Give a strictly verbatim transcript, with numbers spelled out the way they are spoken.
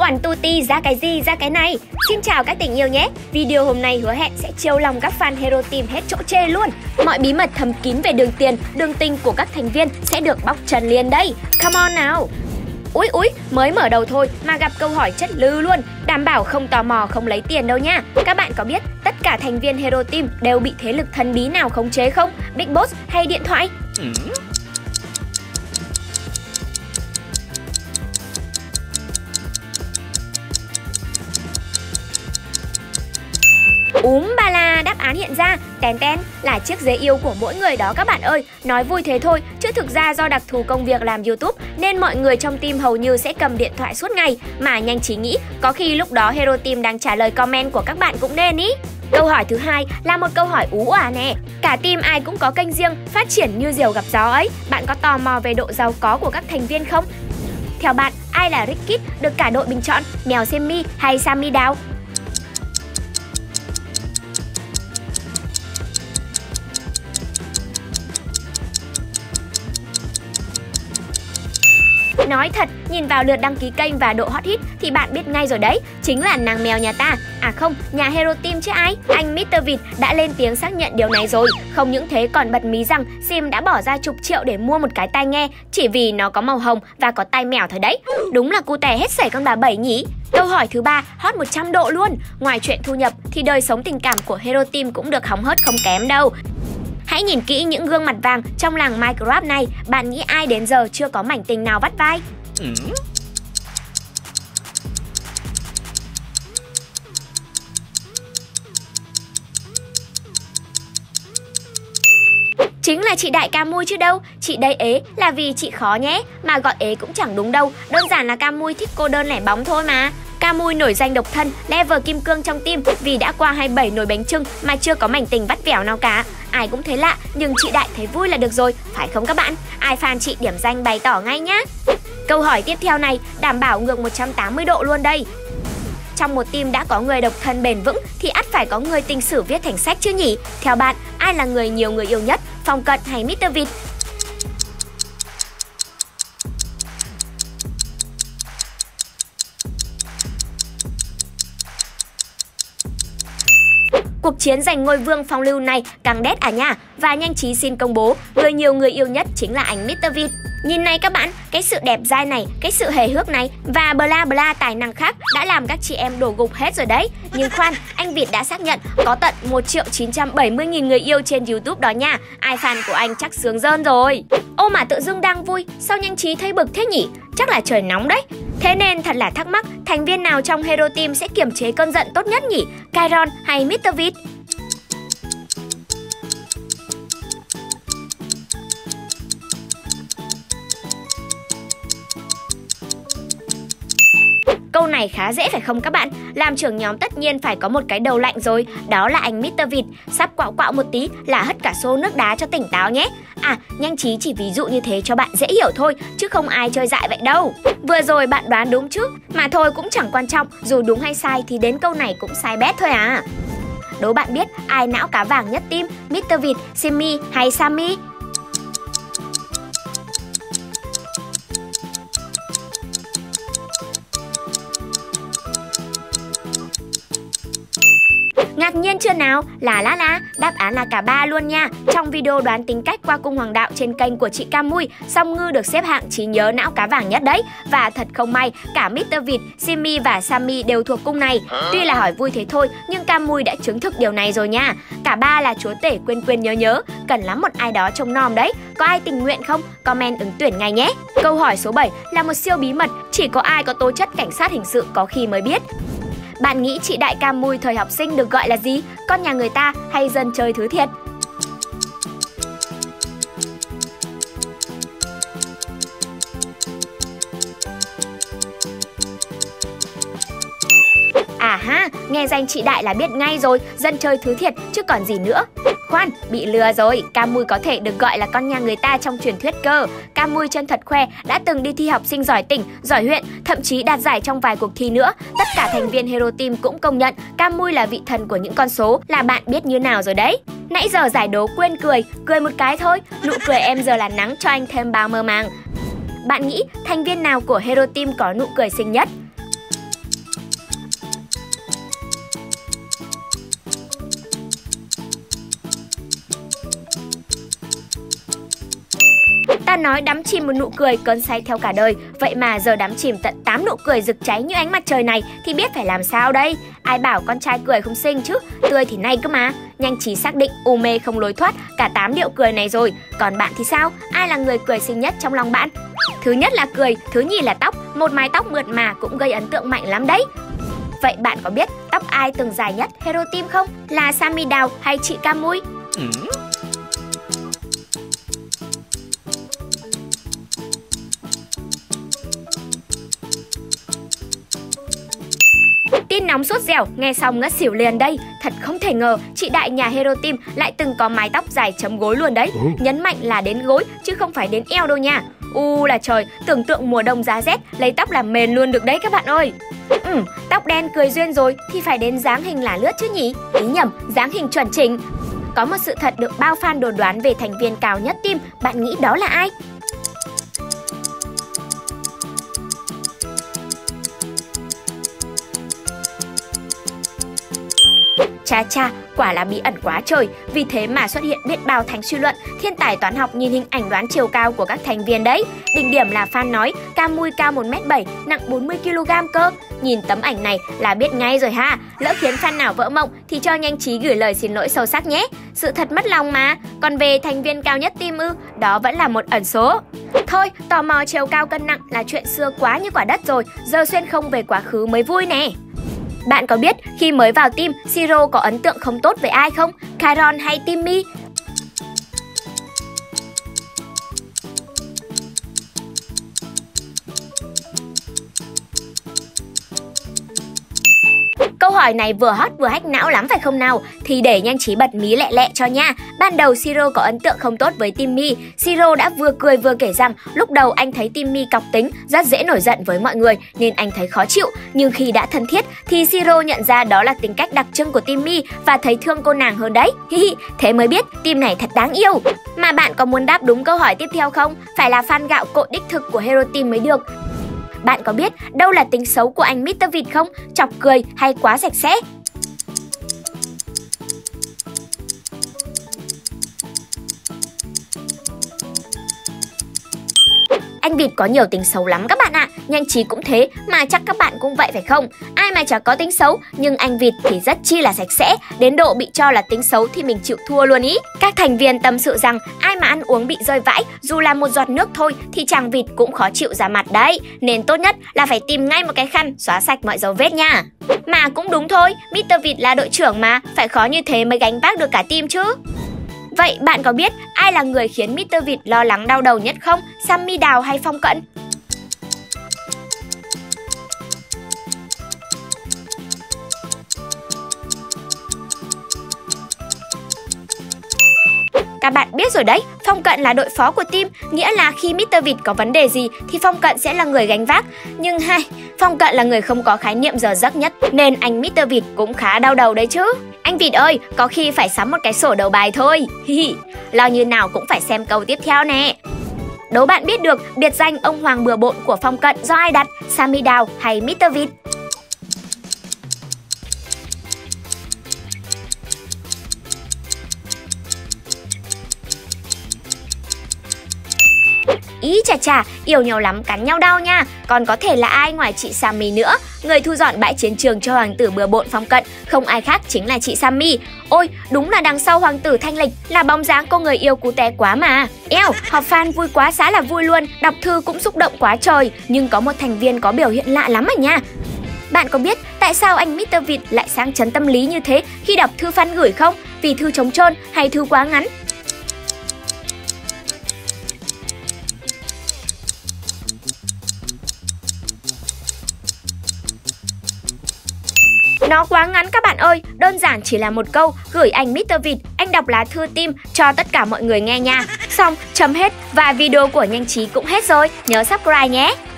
Quản tuti ra cái gì ra cái này. Xin chào các tình yêu nhé. Video hôm nay hứa hẹn sẽ chiêu lòng các fan Hero Team hết chỗ chê luôn. Mọi bí mật thầm kín về đường tiền, đường tinh của các thành viên sẽ được bóc trần liền đây. Come on nào. Úi úi, mới mở đầu thôi mà gặp câu hỏi chất lư luôn. Đảm bảo không tò mò không lấy tiền đâu nha. Các bạn có biết tất cả thành viên Hero Team đều bị thế lực thần bí nào khống chế không? Big Boss hay điện thoại? Ừ. Úm ba la, đáp án hiện ra. Tén ten là chiếc ghế yêu của mỗi người đó các bạn ơi. Nói vui thế thôi, chứ thực ra do đặc thù công việc làm YouTube nên mọi người trong team hầu như sẽ cầm điện thoại suốt ngày. Mà nhanh trí nghĩ, có khi lúc đó Hero Team đang trả lời comment của các bạn cũng nên ý. Câu hỏi thứ hai là một câu hỏi ú ả nè. Cả team ai cũng có kênh riêng, phát triển như diều gặp gió ấy. Bạn có tò mò về độ giàu có của các thành viên không? Theo bạn, ai là Rick Kid được cả đội bình chọn? Mèo Semi hay Sammy Đào? Nói thật, nhìn vào lượt đăng ký kênh và độ hot hit thì bạn biết ngay rồi đấy, chính là nàng mèo nhà ta. À không, nhà Hero Team chứ ai. Anh mít tơ Vịt đã lên tiếng xác nhận điều này rồi. Không những thế còn bật mí rằng Sim đã bỏ ra chục triệu để mua một cái tai nghe chỉ vì nó có màu hồng và có tai mèo thôi đấy. Đúng là cu tè hết sảy con bà Bảy nhỉ. Câu hỏi thứ ba hot một trăm độ luôn. Ngoài chuyện thu nhập thì đời sống tình cảm của Hero Team cũng được hóng hớt không kém đâu. Hãy nhìn kỹ những gương mặt vàng trong làng Minecraft này. Bạn nghĩ ai đến giờ chưa có mảnh tình nào vắt vai? Ừ. Chính là chị Đại Camui chứ đâu. Chị đây ế là vì chị khó nhé. Mà gọi ế cũng chẳng đúng đâu. Đơn giản là Camui thích cô đơn lẻ bóng thôi mà. Camui nổi danh độc thân, level kim cương trong team vì đã qua hai mươi bảy nồi bánh chưng mà chưa có mảnh tình vắt vẻo nào cả. Ai cũng thấy lạ, nhưng chị Đại thấy vui là được rồi, phải không các bạn? Ai fan chị điểm danh bày tỏ ngay nhá. Câu hỏi tiếp theo này đảm bảo ngược một trăm tám mươi độ luôn đây. Trong một team đã có người độc thân bền vững thì ắt phải có người tình sử viết thành sách chứ nhỉ? Theo bạn, ai là người nhiều người yêu nhất, Phong Cận hay mít tơ Vịt? Cuộc chiến giành ngôi vương phong lưu này càng đét à nha. Và nhanh trí xin công bố, người nhiều người yêu nhất chính là anh mít tơ Vịt. Nhìn này các bạn, cái sự đẹp dai này, cái sự hề hước này và bla bla tài năng khác đã làm các chị em đổ gục hết rồi đấy. Nhưng khoan, anh Vịt đã xác nhận có tận một triệu chín trăm bảy mươi nghìn người yêu trên YouTube đó nha. Ai fan của anh chắc sướng rơn rồi. Ô mà tự dưng đang vui, sao nhanh trí thấy bực thế nhỉ? Chắc là trời nóng đấy. Thế nên thật là thắc mắc, thành viên nào trong Hero Team sẽ kiềm chế cơn giận tốt nhất nhỉ? Kairon hay mít tơ Vịt? Câu này khá dễ phải không các bạn? Làm trưởng nhóm tất nhiên phải có một cái đầu lạnh rồi. Đó là anh mít tơ Vịt. Sắp quạo quạo một tí là hất cả xô nước đá cho tỉnh táo nhé. À, nhanh trí chỉ ví dụ như thế cho bạn dễ hiểu thôi, chứ không ai chơi dại vậy đâu. Vừa rồi bạn đoán đúng chứ. Mà thôi cũng chẳng quan trọng, dù đúng hay sai thì đến câu này cũng sai bét thôi à. Đố bạn biết ai não cá vàng nhất team, mít tơ Vịt, Simi hay Sammy? Ngạc nhiên chưa nào? Là lá lá, đáp án là cả ba luôn nha. Trong video đoán tính cách qua cung hoàng đạo trên kênh của chị Camui, Song Ngư được xếp hạng trí nhớ não cá vàng nhất đấy. Và thật không may, cả mít tơ Vịt, Simi và Sammy đều thuộc cung này. Tuy là hỏi vui thế thôi, nhưng Camui đã chứng thực điều này rồi nha. Cả ba là chúa tể quên quên nhớ nhớ, cần lắm một ai đó trông nom đấy. Có ai tình nguyện không? Comment ứng tuyển ngay nhé. Câu hỏi số bảy là một siêu bí mật, chỉ có ai có tố chất cảnh sát hình sự có khi mới biết. Bạn nghĩ chị Đại Camui thời học sinh được gọi là gì? Con nhà người ta hay dân chơi thứ thiệt? À ha, nghe danh chị Đại là biết ngay rồi, dân chơi thứ thiệt chứ còn gì nữa. Khoan, bị lừa rồi, Camui có thể được gọi là con nhà người ta trong truyền thuyết cơ. Camui chân thật khoe đã từng đi thi học sinh giỏi tỉnh, giỏi huyện, thậm chí đạt giải trong vài cuộc thi nữa. Tất cả thành viên Hero Team cũng công nhận Camui là vị thần của những con số, là bạn biết như nào rồi đấy. Nãy giờ giải đố quên cười, cười một cái thôi, nụ cười em giờ là nắng cho anh thêm bao mơ màng. Bạn nghĩ thành viên nào của Hero Team có nụ cười xinh nhất? Ta nói đắm chìm một nụ cười cơn say theo cả đời, vậy mà giờ đắm chìm tận tám nụ cười rực cháy như ánh mặt trời này thì biết phải làm sao đây? Ai bảo con trai cười không xinh chứ, tươi thì nay cơ mà. Nhanh trí xác định u mê không lối thoát cả tám điệu cười này rồi. Còn bạn thì sao? Ai là người cười xinh nhất trong lòng bạn? Thứ nhất là cười, thứ nhì là tóc. Một mái tóc mượt mà cũng gây ấn tượng mạnh lắm đấy. Vậy bạn có biết tóc ai từng dài nhất Hero Team không? Là Sammy Đào hay chị Cam Mui? Ừ. Tin nóng sốt dẻo, nghe xong ngất xỉu liền đây. Thật không thể ngờ chị đại nhà Hero Team lại từng có mái tóc dài chấm gối luôn đấy. Nhấn mạnh là đến gối chứ không phải đến eo đâu nha. U là trời, tưởng tượng mùa đông giá rét lấy tóc làm mền luôn được đấy các bạn ơi. Ừ, tóc đen cười duyên rồi thì phải đến dáng hình là lướt chứ nhỉ? Ý nhầm, dáng hình chuẩn chỉnh. Có một sự thật được bao fan đồn đoán về thành viên cao nhất team, bạn nghĩ đó là ai? Cha cha, quả là bí ẩn quá trời, vì thế mà xuất hiện biết bao thành suy luận. Thiên tài toán học nhìn hình ảnh đoán chiều cao của các thành viên đấy. Đỉnh điểm là fan nói Cam Mui cao một mét bảy, nặng bốn mươi ki lô gam cơ. Nhìn tấm ảnh này là biết ngay rồi ha. Lỡ khiến fan nào vỡ mộng thì cho nhanh trí gửi lời xin lỗi sâu sắc nhé. Sự thật mất lòng mà. Còn về thành viên cao nhất team ư, đó vẫn là một ẩn số. Thôi, tò mò chiều cao cân nặng là chuyện xưa quá như quả đất rồi. Giờ xuyên không về quá khứ mới vui nè. Bạn có biết khi mới vào team, Siro có ấn tượng không tốt với ai không? Kairon hay Timmy? Câu hỏi này vừa hot vừa hack não lắm phải không nào? Thì để nhanh trí bật mí lẹ lẹ cho nha. Ban đầu Siro có ấn tượng không tốt với Timmy. Siro đã vừa cười vừa kể rằng lúc đầu anh thấy Timmy cọc tính, rất dễ nổi giận với mọi người nên anh thấy khó chịu. Nhưng khi đã thân thiết thì Siro nhận ra đó là tính cách đặc trưng của Timmy và thấy thương cô nàng hơn đấy. Thế mới biết team này thật đáng yêu. Mà bạn có muốn đáp đúng câu hỏi tiếp theo không? Phải là fan gạo cội đích thực của Hero Team mới được. Bạn có biết đâu là tính xấu của anh mít tơ Vịt không? Chọc cười hay quá sạch sẽ? Anh Vịt có nhiều tính xấu lắm các bạn ạ. Nhanh trí cũng thế, mà chắc các bạn cũng vậy phải không? Ai mà chả có tính xấu, nhưng anh Vịt thì rất chi là sạch sẽ, đến độ bị cho là tính xấu thì mình chịu thua luôn ý. Các thành viên tâm sự rằng ai mà ăn uống bị rơi vãi, dù là một giọt nước thôi thì chàng Vịt cũng khó chịu ra mặt đấy. Nên tốt nhất là phải tìm ngay một cái khăn xóa sạch mọi dấu vết nha. Mà cũng đúng thôi, mít tơ Vịt là đội trưởng mà, phải khó như thế mới gánh vác được cả team chứ. Vậy bạn có biết ai là người khiến mít tơ Vịt lo lắng đau đầu nhất không? Sammy Đào hay Phong Cận? Các bạn biết rồi đấy, Phong Cận là đội phó của team, nghĩa là khi mít tơ Vịt có vấn đề gì thì Phong Cận sẽ là người gánh vác. Nhưng hai, Phong Cận là người không có khái niệm giờ giấc nhất nên anh mít tơ Vịt cũng khá đau đầu đấy chứ. Anh Vịt ơi, có khi phải sắm một cái sổ đầu bài thôi. Lo như nào cũng phải xem câu tiếp theo nè. Đố bạn biết được biệt danh ông Hoàng bừa bộn của Phong Cận do ai đặt? Sammy Đào hay mít tơ Vịt? Ý chà chà, yêu nhau lắm cắn nhau đau nha. Còn có thể là ai ngoài chị Sammy nữa? Người thu dọn bãi chiến trường cho hoàng tử bừa bộn Phong Cận không ai khác chính là chị Sammy. Ôi, đúng là đằng sau hoàng tử thanh lịch là bóng dáng cô người yêu cú té quá mà. Eo, họp fan vui quá xá là vui luôn, đọc thư cũng xúc động quá trời. Nhưng có một thành viên có biểu hiện lạ lắm à nha. Bạn có biết tại sao anh mít tơ Vịt lại sang chấn tâm lý như thế khi đọc thư fan gửi không? Vì thư trống trơn hay thư quá ngắn? Nó quá ngắn các bạn ơi, đơn giản chỉ là một câu gửi anh mít tơ Vịt, anh đọc lá thư team cho tất cả mọi người nghe nha. Xong, chấm hết và video của Nhanh Trí cũng hết rồi, nhớ subscribe nhé.